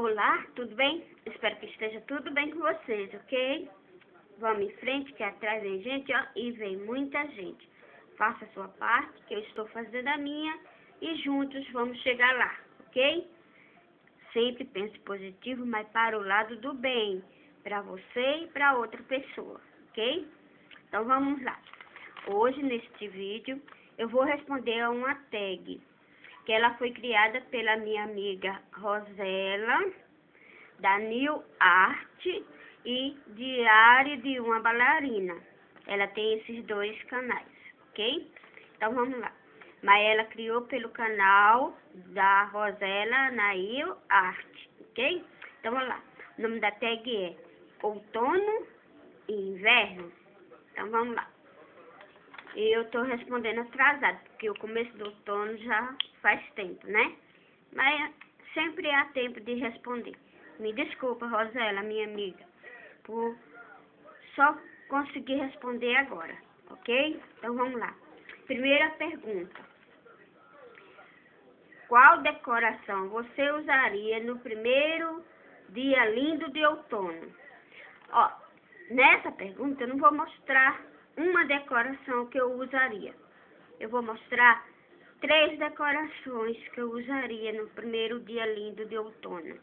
Olá, tudo bem? Espero que esteja tudo bem com vocês, ok? Vamos em frente, que atrás vem gente, ó, e vem muita gente. Faça a sua parte, que eu estou fazendo a minha, e juntos vamos chegar lá, ok? Sempre pense positivo, mas para o lado do bem, para você e para outra pessoa, ok? Então vamos lá. Hoje, neste vídeo, eu vou responder a uma tag, que ela foi criada pela minha amiga Rosela, da New Art e Diário de uma Bailarina. Ela tem esses dois canais, ok? Então vamos lá. Mas ela criou pelo canal da Rosela na New Art, ok? Então vamos lá. O nome da tag é Outono e Inverno. Então vamos lá. E eu tô respondendo atrasado, porque o começo do outono já faz tempo, né? Mas sempre há tempo de responder. Me desculpa, Rosela, minha amiga, por só conseguir responder agora, ok? Então vamos lá. Primeira pergunta. Qual decoração você usaria no primeiro dia lindo de outono? Ó, nessa pergunta eu não vou mostrar uma decoração que eu usaria. Eu vou mostrar 3 decorações que eu usaria no primeiro dia lindo de outono.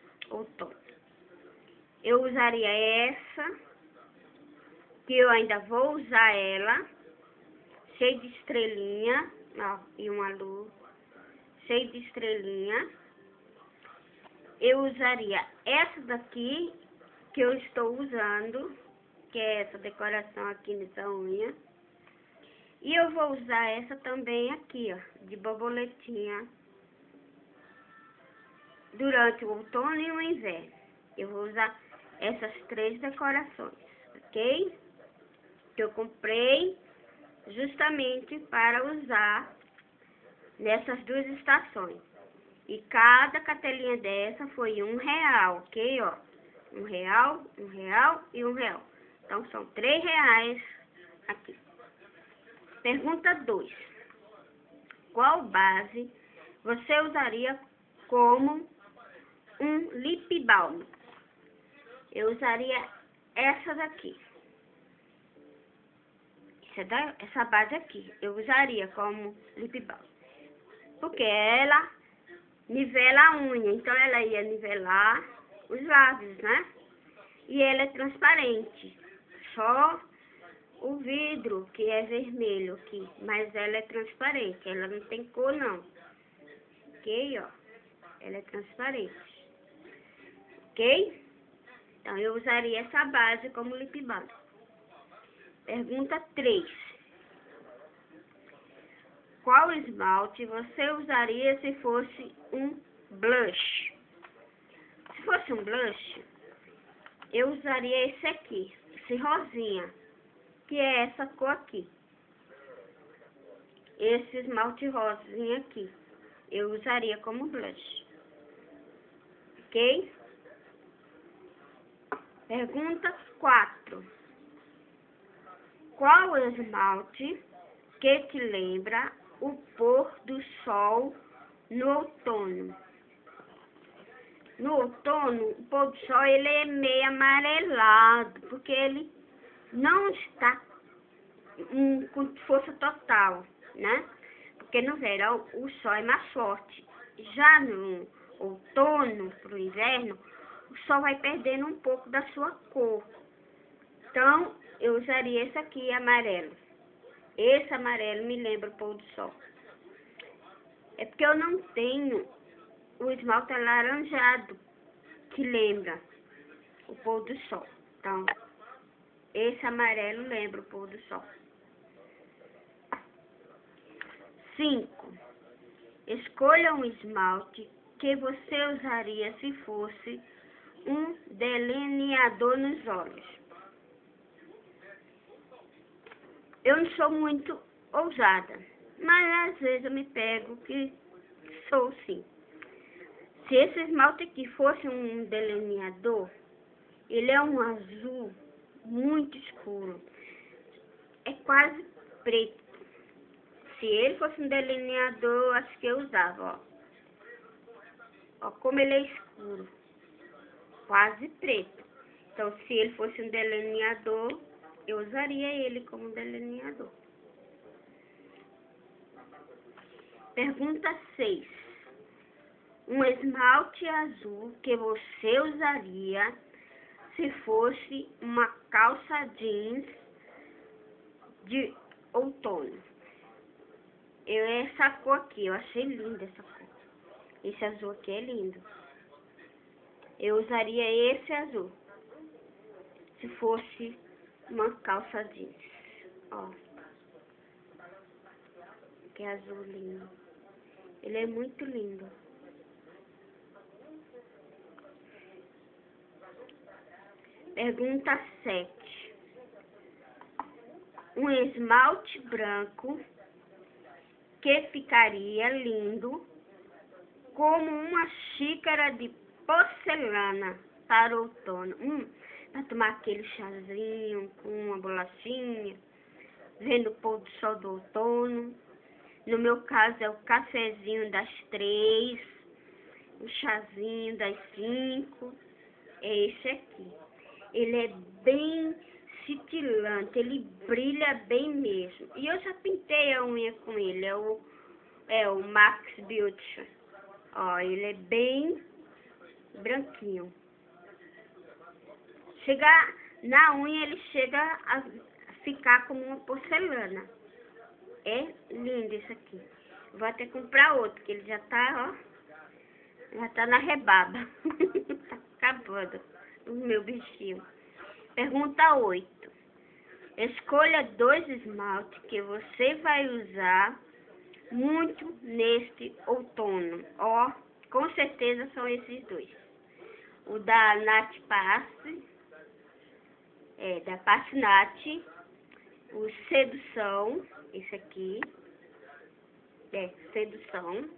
Eu usaria essa, que eu ainda vou usar ela, cheia de estrelinha, ó, e uma luz, cheia de estrelinha. Eu usaria essa daqui, que eu estou usando, que é essa decoração aqui nessa unha. E eu vou usar essa também aqui, ó, de borboletinha, durante o outono e o inverno. Eu vou usar essas 3 decorações, ok? Que eu comprei justamente para usar nessas 2 estações. E cada cartelinha dessa foi R$1, ok? Ó, R$1, R$1 e R$1. Então são R$3 aqui. Pergunta 2. Qual base você usaria como um lip balm? Eu usaria essa daqui. Essa base aqui. Eu usaria como lip balm. Porque ela nivela a unha. Então ela ia nivelar os lábios, né? E ela é transparente. Só o vidro que é vermelho aqui. Mas ela é transparente. Ela não tem cor, não. Ok, ó. Ela é transparente. Ok? Então, eu usaria essa base como lip balm. Pergunta 3. Qual esmalte você usaria se fosse um blush? Se fosse um blush, eu usaria esse aqui, esse rosinha, que é essa cor aqui. Esse esmalte rosinha aqui, eu usaria como blush. Ok? Pergunta 4. Qual esmalte que te lembra o pôr do sol no outono? No outono, o pôr do sol ele é meio amarelado, porque ele não está com força total, né? Porque no verão o sol é mais forte. Já no outono, para o inverno, o sol vai perdendo um pouco da sua cor. Então, eu usaria esse aqui, amarelo. Esse amarelo me lembra o pôr do sol. É porque eu não tenho o esmalte alaranjado, que lembra o pôr do sol. Então, esse amarelo lembra o pôr do sol. 5. Escolha um esmalte que você usaria se fosse um delineador nos olhos. Eu não sou muito ousada, mas às vezes eu me pego que sou sim. Se esse esmalte aqui fosse um delineador, ele é um azul muito escuro. É quase preto. Se ele fosse um delineador, acho que eu usava, ó. Ó, como ele é escuro. quase preto. Então, se ele fosse um delineador, eu usaria ele como delineador. Pergunta 6. Um esmalte azul que você usaria se fosse uma calça jeans de outono. Essa cor aqui, eu achei linda essa cor. Esse azul aqui é lindo. Eu usaria esse azul se fosse uma calça jeans. Ó, que azul lindo. Ele é muito lindo. Pergunta 7. Um esmalte branco que ficaria lindo como uma xícara de porcelana para o outono. Para tomar aquele chazinho com uma bolachinha, vendo o pôr do sol do outono. No meu caso é o cafezinho das 3, o chazinho das 5. É esse aqui. Ele é bem cintilante, ele brilha bem mesmo. E eu já pintei a unha com ele, é o Max Beauty. Ó, ele é bem branquinho. Chega na unha, ele chega a ficar como uma porcelana. É lindo isso aqui. Vou até comprar outro, que ele já tá, ó, já tá na rebaba. Tá acabando o meu bichinho. Pergunta 8. Escolha 2 esmaltes que você vai usar muito neste outono. Ó, com certeza são esses 2. O da Nat Passe, da Passe Nat, o Sedução, esse aqui, Sedução.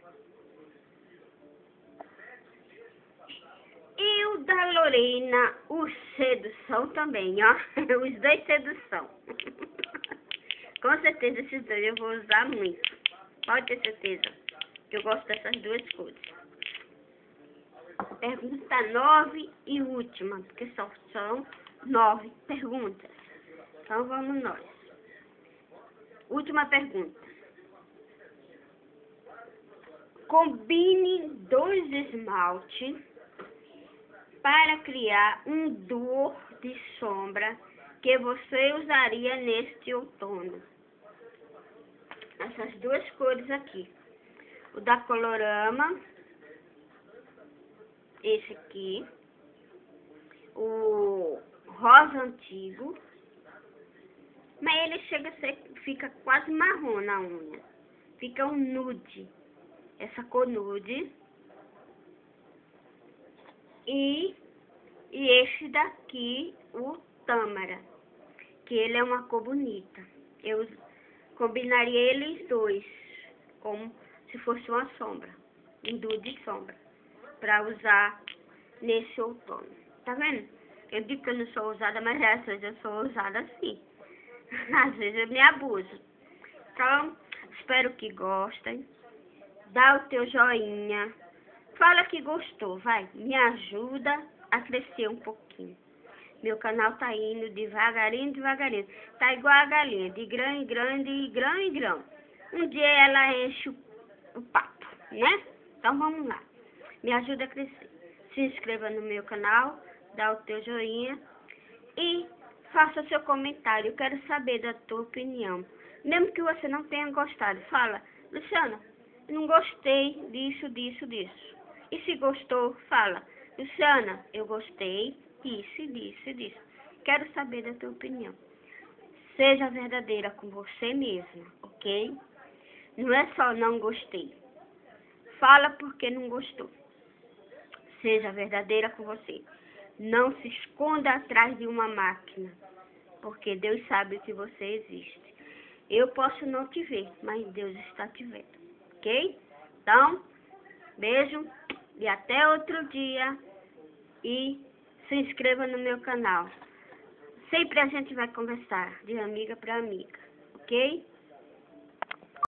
E o da Lorena, o Sedução também, ó. Os 2 Sedução. Com certeza esses 2 eu vou usar muito. Pode ter certeza que eu gosto dessas 2 cores. Pergunta 9 e última, porque só são 9 perguntas. Então vamos nós. Última pergunta. Combine 2 esmaltes para criar um duo de sombra que você usaria neste outono. Essas 2 cores aqui. O da Colorama, esse aqui. O rosa antigo. Mas ele chega a ser, fica quase marrom na unha. Fica um nude. Essa cor nude. E esse daqui, o Tâmara, que ele é uma cor bonita. Eu combinaria eles 2, como se fosse uma sombra, um duo de sombra, para usar nesse outono. Tá vendo? Eu digo que eu não sou ousada, mas às vezes eu sou ousada sim. Às vezes eu me abuso. Então, espero que gostem. Dá o teu joinha. Fala que gostou, vai. Me ajuda a crescer um pouquinho. Meu canal tá indo devagarinho, devagarinho. Tá igual a galinha, de grão em grão, de grão em grão. Um dia ela enche o papo, né? Então vamos lá. Me ajuda a crescer. Se inscreva no meu canal, dá o teu joinha e faça seu comentário. Eu quero saber da tua opinião. Mesmo que você não tenha gostado, fala, Luciana, não gostei disso, disso, disso. E se gostou, fala, Luciana, eu gostei disso, disso, disso. Quero saber da tua opinião. Seja verdadeira com você mesma, ok? Não é só não gostei. Fala porque não gostou. Seja verdadeira com você. Não se esconda atrás de uma máquina, porque Deus sabe que você existe. Eu posso não te ver, mas Deus está te vendo, ok? Então, beijo e até outro dia. E se inscreva no meu canal. Sempre a gente vai conversar de amiga para amiga, ok?